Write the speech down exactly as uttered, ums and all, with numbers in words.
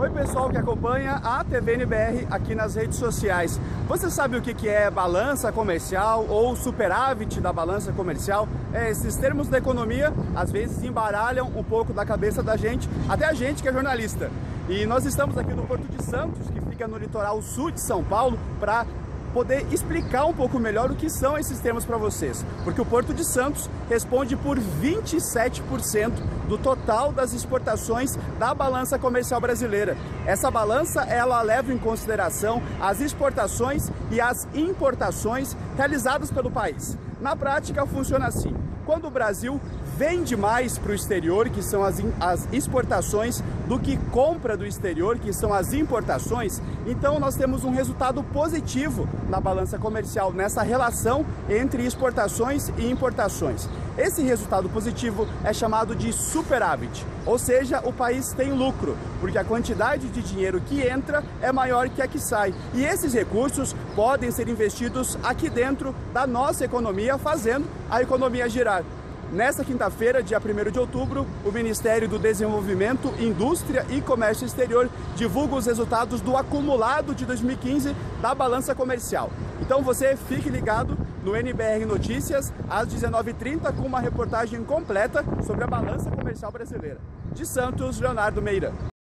Oi pessoal que acompanha a T V N B R aqui nas redes sociais. Você sabe o que é balança comercial ou superávit da balança comercial? É, esses termos da economia às vezes embaralham um pouco da cabeça da gente, até a gente que é jornalista. E nós estamos aqui no Porto de Santos, que fica no litoral sul de São Paulo, para poder explicar um pouco melhor o que são esses termos para vocês, porque o Porto de Santos responde por vinte e sete por cento do total das exportações da balança comercial brasileira. Essa balança, ela leva em consideração as exportações e as importações realizadas pelo país. Na prática, funciona assim: quando o Brasil vende mais para o exterior, que são as, as exportações, do que compra do exterior, que são as importações, então nós temos um resultado positivo na balança comercial, nessa relação entre exportações e importações. Esse resultado positivo é chamado de superávit, ou seja, o país tem lucro, porque a quantidade de dinheiro que entra é maior que a que sai. E esses recursos podem ser investidos aqui dentro da nossa economia, fazendo a economia girar. Nesta quinta-feira, dia primeiro de outubro, o Ministério do Desenvolvimento, Indústria e Comércio Exterior divulga os resultados do acumulado de dois mil e quinze da balança comercial. Então você fique ligado no N B R Notícias às dezenove e trinta com uma reportagem completa sobre a balança comercial brasileira. De Santos, Leonardo Meira.